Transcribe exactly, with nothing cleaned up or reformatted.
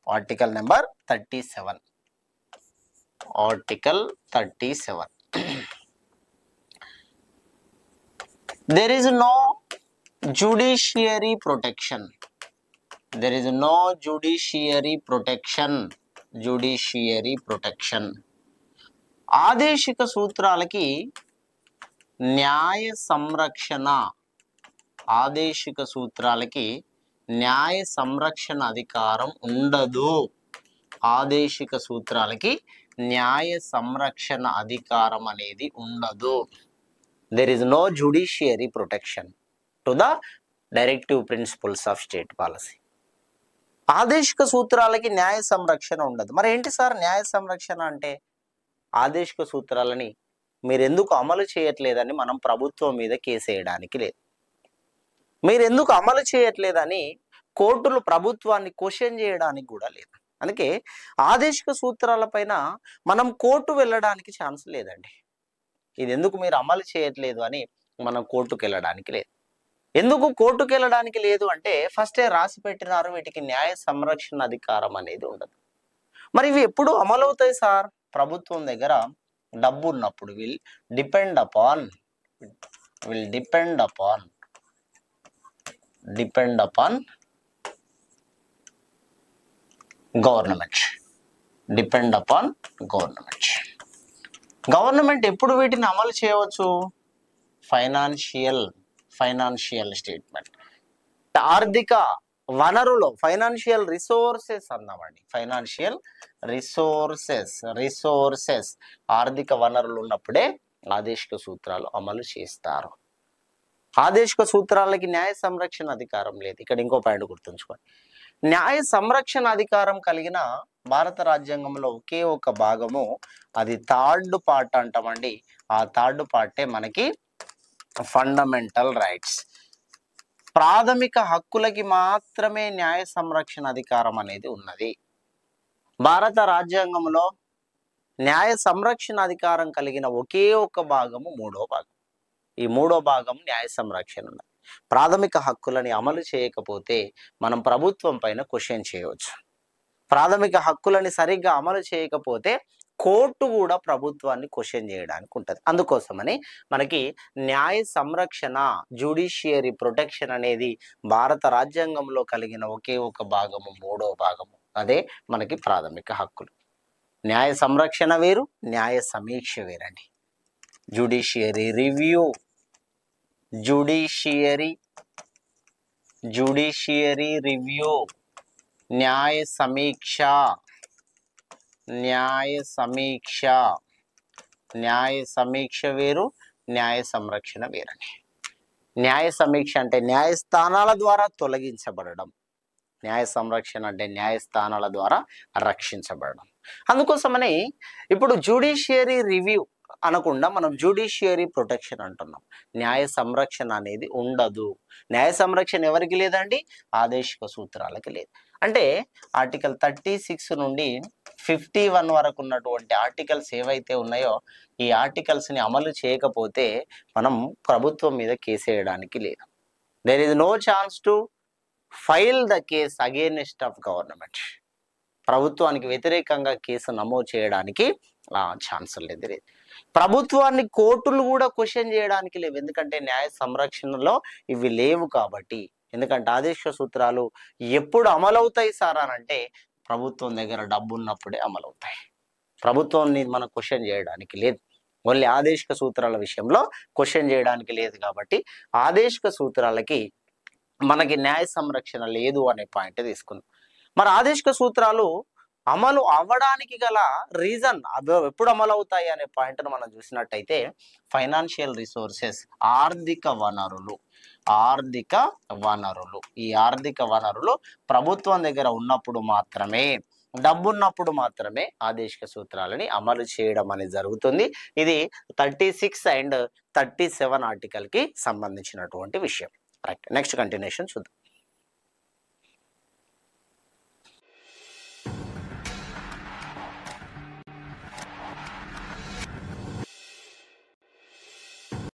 article number thirty seven article thirty seven there is no judiciary protection there is no judiciary protection judiciary protection ఆదేశిక సూత్రాలకి న్యాయ సంరక్షణ ఆదేశిక సూత్రాలకి న్యాయ సంరక్షణ అధికారం ఉండదు ఆదేశిక సూత్రాలకి న్యాయ సంరక్షణ అధికారం అనేది ఉండదు there is no judiciary protection to the directive principles of state policy ఆదేశిక సూత్రాలకి న్యాయ సంరక్షణ ఉండదు మరి ఏంటి సార్ న్యాయ సంరక్షణ అంటే ఆదేశిక సూత్రాలని మీరు ఎందుకు అమలు చేయట్లేదని మనం ప్రభుత్వం మీద కేసు వేయడానికి లేదు మీరు ఎందుకు అమలు చేయట్లేదని కోర్టులు ప్రభుత్వాన్ని క్వశ్చన్ చేయడానికి కూడా లేదు అందుకే ఆదేశిక సూత్రాలపైన మనం కోర్టు వెళ్ళడానికి ఛాన్స్ లేదండి ఇది ఎందుకు మీరు అమలు చేయట్లేదు అని మనం కోర్టుకు వెళ్ళడానికి లేదు ఎందుకు కోర్టుకు వెళ్ళడానికి లేదు అంటే ఫస్టే రాసి పెట్టినారు వీటికి న్యాయ సంరక్షణ అధికారం అనేది ఉండదు మరి ఇవి ఎప్పుడు అమలు అవుతాయి సార్ ప్రభుత్వం దగ్గర డబ్బు ఉన్నప్పుడు will depend upon will depend upon depend upon government depend upon government government ఎప్పుడు వీటిని అమలు చేయవచ్చు ఫైనాన్షియల్ ఫైనాన్షియల్ స్టేట్మెంట్ ఆర్థిక వనరులు ఫైనాన్షియల్ రిసోర్సెస్ అన్నామండి ఫైనాన్షియల్ రిసోర్సెస్ రిసోర్సెస్ ఆర్థిక వనరులు ఉన్నప్పుడే ఆదేశిక సూత్రాలు అమలు చేస్తారు ఆదేశిక సూత్రాలకి న్యాయ సంరక్షణ అధికారం లేదు ఇక్కడ ఇంకో పాయింట్ గుర్తుంచుకోండి న్యాయ సంరక్షణ అధికారం కలిగిన భారత రాజ్యాంగంలో ఒకే ఒక భాగము అది థర్డ్ పార్ట్ అంటామండి ఆ థర్డ్ పార్టే మనకి ఫండమెంటల్ రైట్స్ ప్రాథమిక హక్కులకి మాత్రమే న్యాయ సంరక్షణ అధికారం అనేది ఉన్నది భారత రాజ్యాంగంలో న్యాయ సంరక్షణ అధికారం కలిగిన ఒకే ఒక భాగము మూడో భాగం ఈ మూడో భాగం న్యాయ సంరక్షణ ఉన్నది ప్రాథమిక హక్కులని అమలు చేయకపోతే మనం ప్రభుత్వం పైన క్వశ్చన్ చేయవచ్చు ప్రాథమిక హక్కులని సరిగ్గా అమలు చేయకపోతే కోర్టు కూడా ప్రభుత్వాన్ని క్వశ్చన్ చేయడానికి ఉంటుంది అందుకోసమని మనకి న్యాయ సంరక్షణ జ్యుడిషియరీ ప్రొటెక్షన్ అనేది భారత రాజ్యాంగంలో కలిగిన ఒకే ఒక భాగము మూడో భాగము అదే మనకి ప్రాథమిక హక్కులు న్యాయ సంరక్షణ వేరు న్యాయ సమీక్ష వేరండి judiciary review judiciary judiciary review న్యాయ సమీక్ష న్యాయ సమీక్ష న్యాయ సమీక్ష వేరు న్యాయ సంరక్షణ వేరని న్యాయ సమీక్ష అంటే న్యాయస్థానాల ద్వారా తొలగించబడడం న్యాయ సంరక్షణ అంటే న్యాయస్థానాల ద్వారా రక్షించబడడం అందుకోసమని ఇప్పుడు జ్యుడిషియరీ రివ్యూ అనకుండా మనం జ్యుడిషియరీ ప్రొటెక్షన్ అంటున్నాం న్యాయ సంరక్షణ అనేది ఉండదు న్యాయ సంరక్షణ ఎవరికి లేదండి ఆదేశిక సూత్రాలకి లేదు అంటే ఆర్టికల్ థర్టీ సిక్స్ నుండి ఫిఫ్టీ వన్ వరకు ఉన్నటువంటి ఆర్టికల్స్ ఏవైతే ఉన్నాయో ఈ ఆర్టికల్స్ని అమలు చేయకపోతే మనం ప్రభుత్వం మీద కేసు వేయడానికి లేదు there is no chance to file the case against of government ప్రభుత్వానికి వ్యతిరేకంగా కేసు నమోదు చేయడానికి ఛాన్స్ లేదు ప్రభుత్వాన్ని కోర్టులు కూడా క్వశ్చన్ చేయడానికి లేవు ఎందుకంటే న్యాయ సంరక్షణలో ఇవి లేవు కాబట్టి ఎందుకంటే ఆదేశిక సూత్రాలు ఎప్పుడు అమలవుతాయి సార్ అని అంటే ప్రభుత్వం దగ్గర డబ్బు ఉన్నప్పుడే అమలవుతాయి ప్రభుత్వాన్ని మనం క్వశ్చన్ చేయడానికి లేదు ఓన్లీ ఆదేశిక సూత్రాల విషయంలో క్వశ్చన్ చేయడానికి లేదు కాబట్టి ఆదేశిక సూత్రాలకి మనకి న్యాయ సంరక్షణ లేదు అనే పాయింట్ తీసుకుందాం మరి ఆదేశిక సూత్రాలు అమలు అవ్వడానికి గల రీజన్ అవి ఎప్పుడు అమలు అవుతాయి అనే పాయింట్ను మనం చూసినట్టయితే ఫైనాన్షియల్ రిసోర్సెస్ ఆర్థిక వనరులు ఆర్థిక వనరులు ఈ ఆర్థిక వనరులు ప్రభుత్వం దగ్గర ఉన్నప్పుడు మాత్రమే డబ్బు ఉన్నప్పుడు మాత్రమే ఆదేశిక సూత్రాలని అమలు చేయడం అనేది జరుగుతుంది ఇది thirty six and thirty seven article కి సంబంధించినటువంటి విషయం రైట్ నెక్స్ట్ కంటిన్యూషన్ చూద్దాం